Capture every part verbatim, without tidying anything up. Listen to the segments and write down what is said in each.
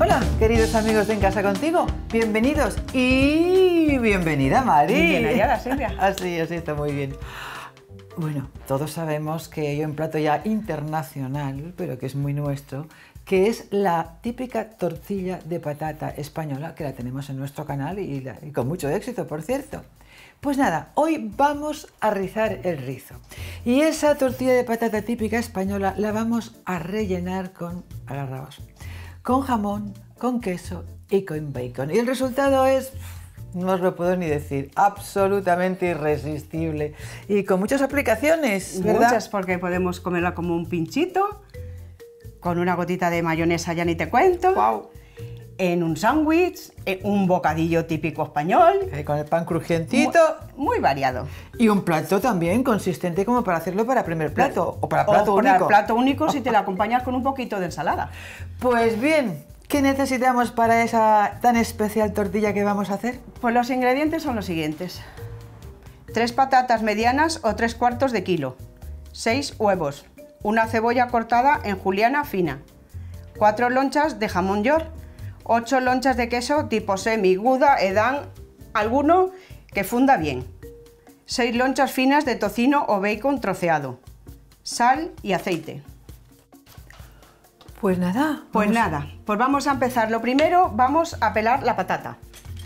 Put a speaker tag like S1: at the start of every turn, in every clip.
S1: Hola, queridos amigos de En Casa Contigo, bienvenidos y bienvenida, Mari.
S2: Bien hallada, Silvia.
S1: Así, así está muy bien. Bueno, todos sabemos que hay un plato ya internacional, pero que es muy nuestro, que es la típica tortilla de patata española, que la tenemos en nuestro canal y, la, y con mucho éxito, por cierto. Pues nada, hoy vamos a rizar el rizo. Y esa tortilla de patata típica española la vamos a rellenar con, agarraos, con jamón, con queso y con bacon. Y el resultado es, no os lo puedo ni decir, absolutamente irresistible. Y con muchas aplicaciones, ¿verdad?
S2: Muchas, porque podemos comerla como un pinchito, con una gotita de mayonesa ya ni te cuento.
S1: Wow.
S2: En un sándwich, en un bocadillo típico español.
S1: Eh, con el pan crujientito.
S2: Muy, muy variado.
S1: Y un plato también consistente como para hacerlo para primer plato o para plato
S2: o
S1: único.
S2: para plato único si te la acompañas con un poquito de ensalada.
S1: Pues bien, ¿qué necesitamos para esa tan especial tortilla que vamos a hacer?
S2: Pues los ingredientes son los siguientes. Tres patatas medianas o tres cuartos de kilo. Seis huevos. Una cebolla cortada en juliana fina. Cuatro lonchas de jamón york. ocho lonchas de queso tipo semi, gouda, edam, alguno que funda bien. seis lonchas finas de tocino o bacon troceado. Sal y aceite.
S1: Pues nada.
S2: Pues
S1: vamos.
S2: nada, pues vamos a empezar. Lo primero, vamos a pelar la patata.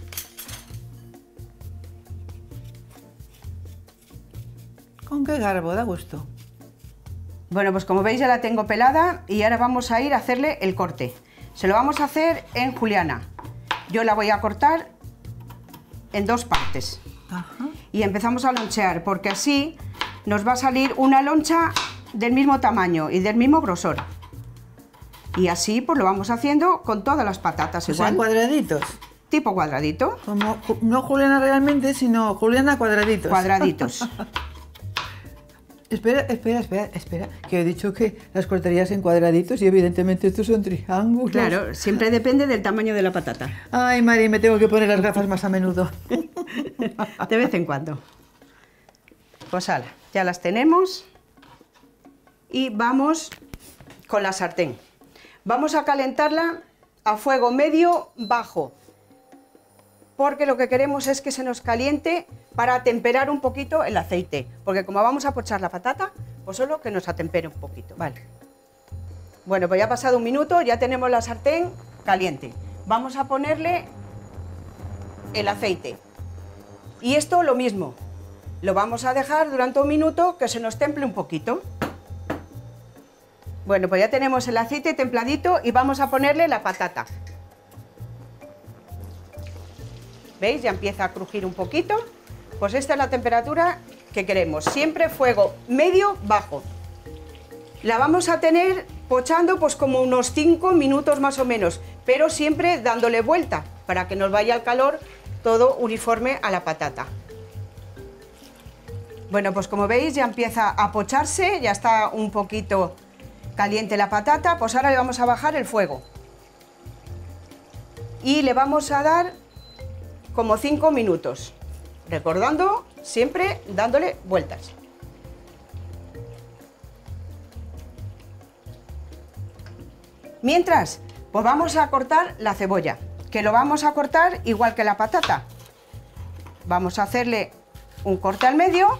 S1: ¿Con qué garbo? Da gusto.
S2: Bueno, pues como veis ya la tengo pelada y ahora vamos a ir a hacerle el corte. Se lo vamos a hacer en juliana. Yo la voy a cortar en dos partes.
S1: Ajá.
S2: Y empezamos a lonchear, porque así nos va a salir una loncha del mismo tamaño y del mismo grosor. Y así pues lo vamos haciendo con todas las patatas
S1: O sea, en
S2: igual.
S1: cuadraditos.
S2: Tipo cuadradito.
S1: Como, no juliana realmente, sino juliana cuadraditos.
S2: Cuadraditos.
S1: Espera, espera, espera, espera, que he dicho que las cortarías en cuadraditos y evidentemente estos son triángulos.
S2: Claro, siempre depende del tamaño de la patata.
S1: Ay, Mari, me tengo que poner las gafas más a menudo.
S2: De vez en cuando. Pues ala, ya las tenemos. Y vamos con la sartén. Vamos a calentarla a fuego medio bajo, porque lo que queremos es que se nos caliente para atemperar un poquito el aceite, porque como vamos a pochar la patata, pues solo que nos atempere un poquito.
S1: Vale.
S2: Bueno, pues ya ha pasado un minuto, ya tenemos la sartén caliente. Vamos a ponerle el aceite. Y esto lo mismo, lo vamos a dejar durante un minuto que se nos temple un poquito. Bueno, pues ya tenemos el aceite templadito y vamos a ponerle la patata. ¿Veis? Ya empieza a crujir un poquito. Pues esta es la temperatura que queremos. Siempre fuego medio bajo. La vamos a tener pochando pues como unos cinco minutos más o menos, pero siempre dándole vuelta para que nos vaya el calor todo uniforme a la patata. Bueno, pues como veis ya empieza a pocharse, ya está un poquito caliente la patata. Pues ahora le vamos a bajar el fuego. Y le vamos a dar como cinco minutos, recordando siempre dándole vueltas. Mientras, pues vamos a cortar la cebolla, que lo vamos a cortar igual que la patata. Vamos a hacerle un corte al medio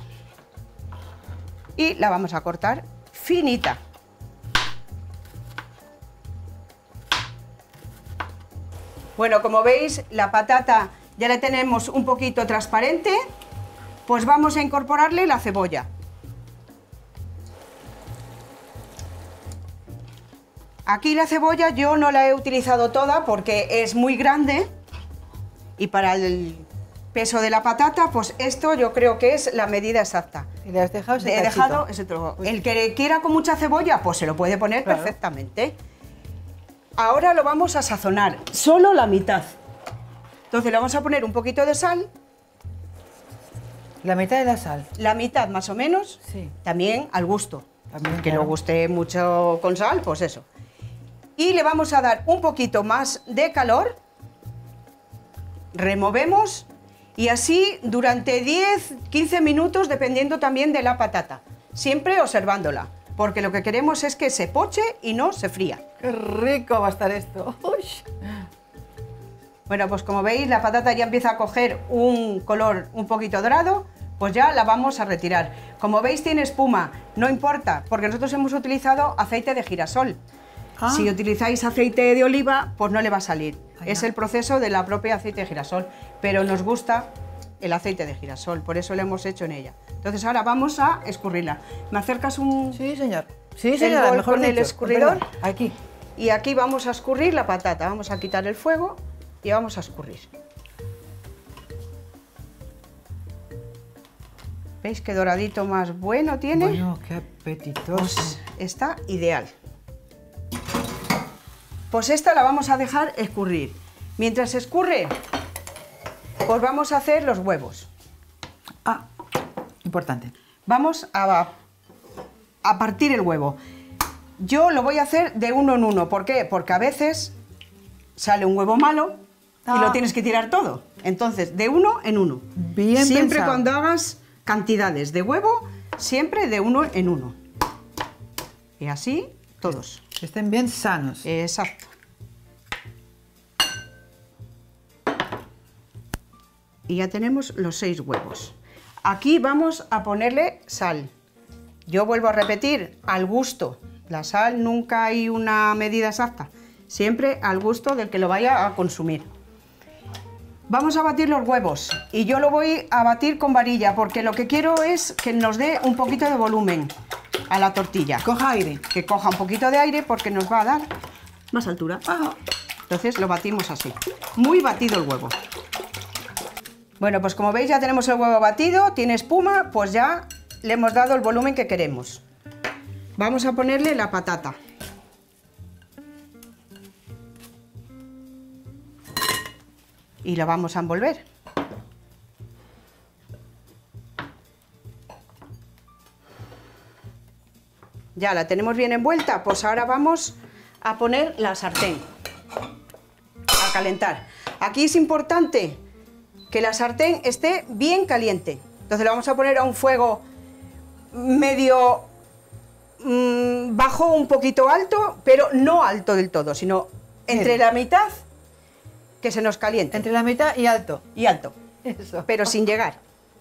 S2: y la vamos a cortar finita. Bueno, como veis, la patata ya la tenemos un poquito transparente, pues vamos a incorporarle la cebolla. Aquí la cebolla yo no la he utilizado toda porque es muy grande y para el peso de la patata, pues esto yo creo que es la medida exacta.
S1: ¿Y le has dejado ese
S2: He
S1: cachito?
S2: dejado ese trozo. El que quiera con mucha cebolla, pues se lo puede poner
S1: Claro.
S2: perfectamente. Ahora lo vamos a sazonar, solo la mitad. Entonces le vamos a poner un poquito de sal,
S1: La mitad de la sal.
S2: la mitad más o menos,
S1: Sí.
S2: también al gusto.
S1: También,
S2: que
S1: claro.
S2: nos guste mucho con sal, pues eso. Y le vamos a dar un poquito más de calor, removemos y así durante diez a quince minutos, dependiendo también de la patata, siempre observándola, porque lo que queremos es que se poche y no se fría.
S1: ¡Qué rico va a estar esto! Uy.
S2: Bueno, pues como veis, la patata ya empieza a coger un color un poquito dorado, pues ya la vamos a retirar. Como veis, tiene espuma, no importa, porque nosotros hemos utilizado aceite de girasol. Ah. Si utilizáis aceite de oliva, pues no le va a salir. Ah, es el proceso de la propia aceite de girasol, pero nos gusta el aceite de girasol, por eso lo hemos hecho en ella. Entonces ahora vamos a escurrirla. ¿Me acercas un...?
S1: Sí, señor. Sí, señora, mejor
S2: con el escurridor.
S1: Perdón, aquí.
S2: Y aquí vamos a escurrir la patata. Vamos a quitar el fuego y vamos a escurrir. ¿Veis qué doradito más bueno tiene?
S1: Bueno, qué apetitoso.
S2: Pues está ideal. Pues esta la vamos a dejar escurrir. Mientras escurre, pues vamos a hacer los huevos.
S1: Ah, importante.
S2: Vamos a, a partir el huevo. Yo lo voy a hacer de uno en uno. ¿Por qué? Porque a veces sale un huevo malo ah. y lo tienes que tirar todo. Entonces, de uno en uno.
S1: Bien
S2: Siempre
S1: pensado.
S2: Cuando hagas cantidades de huevo, siempre de uno en uno. Y así todos.
S1: Que estén bien sanos.
S2: Exacto. Y ya tenemos los seis huevos. Aquí vamos a ponerle sal. Yo vuelvo a repetir, al gusto. La sal nunca hay una medida exacta. Siempre al gusto del que lo vaya a consumir. Vamos a batir los huevos. Y yo lo voy a batir con varilla, porque lo que quiero es que nos dé un poquito de volumen a la tortilla.
S1: Coja aire.
S2: Que coja un poquito de aire porque nos va a dar más altura.
S1: Ah.
S2: Entonces lo batimos así. Muy batido el huevo. Bueno, pues como veis ya tenemos el huevo batido, tiene espuma, pues ya le hemos dado el volumen que queremos. Vamos a ponerle la patata. Y la vamos a envolver. Ya la tenemos bien envuelta, pues ahora vamos a poner la sartén a calentar. Aquí es importante que la sartén esté bien caliente. Entonces la vamos a poner a un fuego medio mmm, bajo, un poquito alto, pero no alto del todo, sino entre bien. La mitad, que se nos caliente.
S1: Entre la mitad y alto.
S2: Y alto.
S1: Eso.
S2: Pero sin llegar.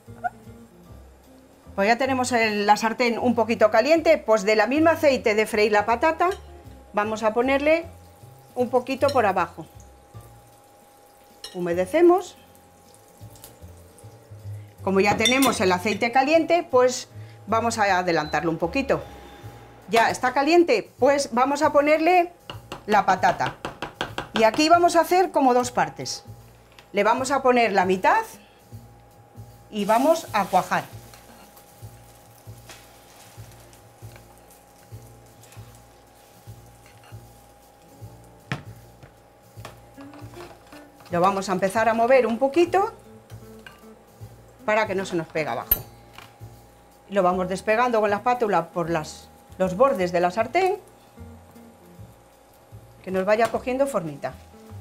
S2: Pues ya tenemos el, la sartén un poquito caliente, pues de la misma aceite de freír la patata, vamos a ponerle un poquito por abajo. Humedecemos. Como ya tenemos el aceite caliente, pues vamos a adelantarlo un poquito. Ya está caliente, pues vamos a ponerle la patata. Y aquí vamos a hacer como dos partes. Le vamos a poner la mitad y vamos a cuajar. Lo vamos a empezar a mover un poquito para que no se nos pegue abajo. Lo vamos despegando con la espátula por las, los bordes de la sartén, que nos vaya cogiendo formita.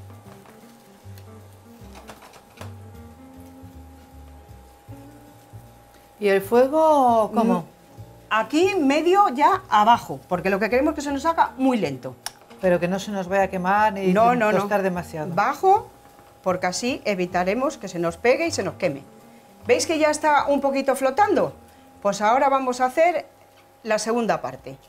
S1: ¿Y el fuego cómo?
S2: Aquí medio ya abajo, porque lo que queremos es que se nos haga muy lento.
S1: Pero que no se nos vaya a quemar ni
S2: no, no,
S1: tostar
S2: no.
S1: demasiado.
S2: Bajo, porque así evitaremos que se nos pegue y se nos queme. ¿Veis que ya está un poquito flotando? Pues ahora vamos a hacer la segunda parte.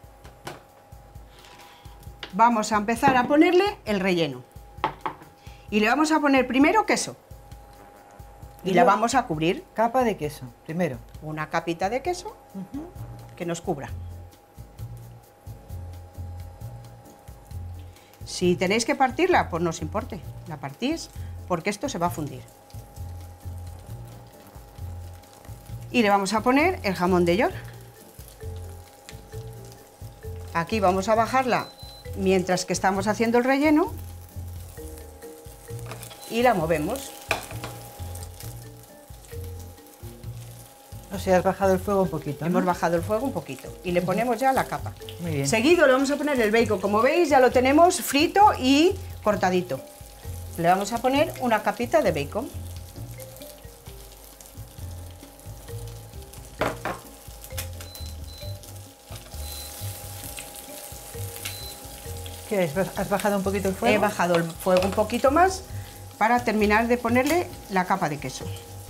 S2: Vamos a empezar a ponerle el relleno. Y le vamos a poner primero queso. Y, y la vamos a cubrir.
S1: Capa de queso, primero.
S2: Una capita de queso uh-huh. que nos cubra. Si tenéis que partirla, pues no os importe. La partís porque esto se va a fundir. Y le vamos a poner el jamón de York. Aquí vamos a bajarla mientras que estamos haciendo el relleno y la movemos.
S1: O sea, has bajado el fuego un poquito, ¿no?
S2: Hemos bajado el fuego un poquito y le ponemos ya la capa.
S1: Muy bien.
S2: Seguido le vamos a poner el bacon. Como veis ya lo tenemos frito y cortadito. Le vamos a poner una capita de bacon.
S1: ¿Qué es? ¿Has bajado un poquito el fuego?
S2: He bajado el fuego un poquito más para terminar de ponerle la capa de queso.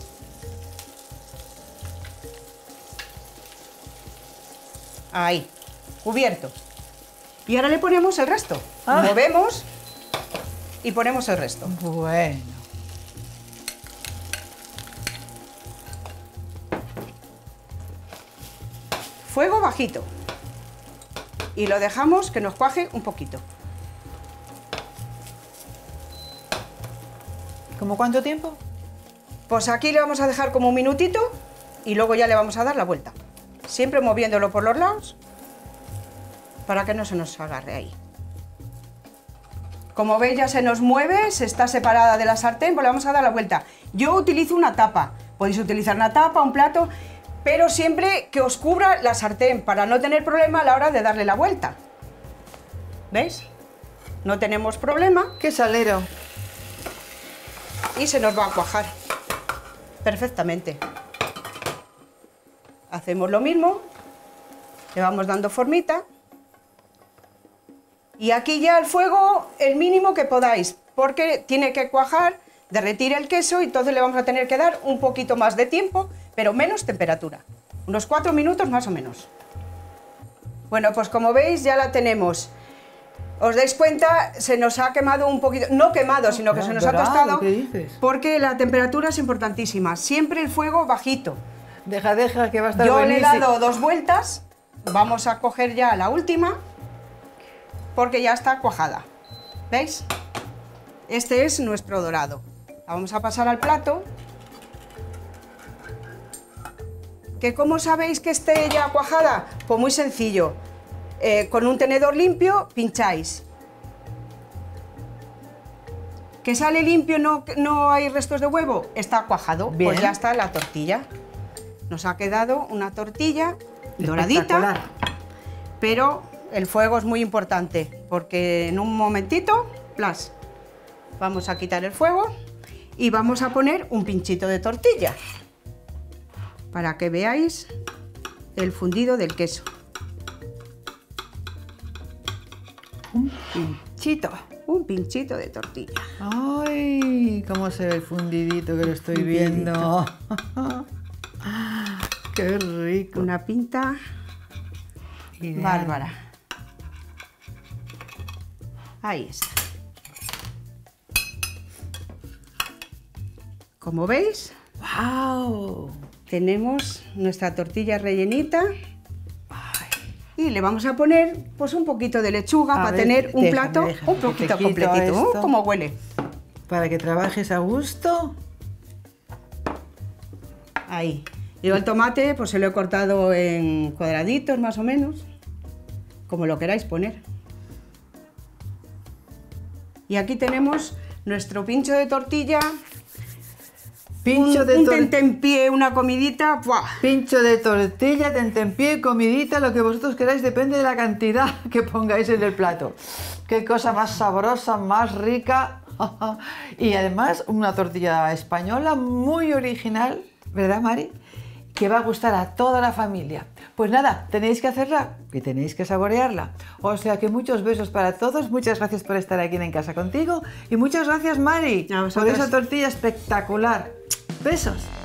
S2: Ahí, cubierto. Y ahora le ponemos el resto.
S1: Ah.
S2: Movemos y ponemos el resto.
S1: Bueno.
S2: Fuego bajito. Y lo dejamos que nos cuaje un poquito.
S1: ¿Cómo cuánto tiempo?
S2: Pues aquí le vamos a dejar como un minutito y luego ya le vamos a dar la vuelta. Siempre moviéndolo por los lados para que no se nos agarre ahí. Como veis ya se nos mueve, se está separada de la sartén, pues le vamos a dar la vuelta. Yo utilizo una tapa, podéis utilizar una tapa, un plato, pero siempre que os cubra la sartén para no tener problema a la hora de darle la vuelta. ¿Veis? No tenemos problema.
S1: ¡Qué salero!
S2: Y se nos va a cuajar perfectamente. Hacemos lo mismo, le vamos dando formita y aquí ya el fuego el mínimo que podáis, porque tiene que cuajar, derretir el queso y entonces le vamos a tener que dar un poquito más de tiempo, pero menos temperatura, unos cuatro minutos más o menos. Bueno, pues como veis ya la tenemos. Os dais cuenta, se nos ha quemado un poquito, no quemado, sino que se nos ha tostado,
S1: ¿qué dices?
S2: porque la temperatura es importantísima, siempre el fuego bajito.
S1: Deja, deja, que va a estar
S2: Yo le he
S1: buenísimo.
S2: dado dos vueltas, vamos a coger ya la última, porque ya está cuajada, ¿veis? Este es nuestro dorado. La vamos a pasar al plato. ¿Que cómo sabéis que esté ya cuajada? Pues muy sencillo. Eh, con un tenedor limpio pincháis. ¿Que sale limpio, no, no hay restos de huevo? Está cuajado.
S1: Bien.
S2: Pues ya está la tortilla. Nos ha quedado una tortilla doradita,
S1: Espectacular.
S2: pero el fuego es muy importante porque en un momentito, plas, vamos a quitar el fuego y vamos a poner un pinchito de tortilla para que veáis el fundido del queso.
S1: Un pinchito.
S2: Un pinchito de tortilla.
S1: ¡Ay! ¿Cómo se ve el fundidito que lo estoy
S2: Fundidito.
S1: viendo? ¡Qué rico!
S2: Una pinta
S1: Ideal.
S2: bárbara. Ahí está. Como veis,
S1: ¡Wow!
S2: tenemos nuestra tortilla rellenita. Y le vamos a poner pues un poquito de lechuga
S1: A
S2: para
S1: ver,
S2: tener un
S1: déjame,
S2: plato
S1: déjame,
S2: un
S1: que te
S2: poquito
S1: quito
S2: completito.
S1: esto.
S2: ¡Uh, cómo huele!
S1: Para que trabajes a gusto.
S2: Ahí. Y el tomate pues se lo he cortado en cuadraditos más o menos, como lo queráis poner. Y aquí tenemos nuestro pincho de tortilla.
S1: Pincho
S2: un,
S1: de
S2: un
S1: tor-
S2: tentempié, una comidita. ¡Buah!
S1: Pincho de tortilla, tentempié, comidita, lo que vosotros queráis, depende de la cantidad que pongáis en el plato. Qué cosa más sabrosa, más rica. Y además una tortilla española muy original, ¿verdad, Mari? Que va a gustar a toda la familia. Pues nada, tenéis que hacerla, que tenéis que saborearla. O sea que muchos besos para todos, muchas gracias por estar aquí en Casa Contigo y muchas gracias, Mari,
S2: A
S1: por
S2: vosotras.
S1: esa tortilla espectacular. Besos.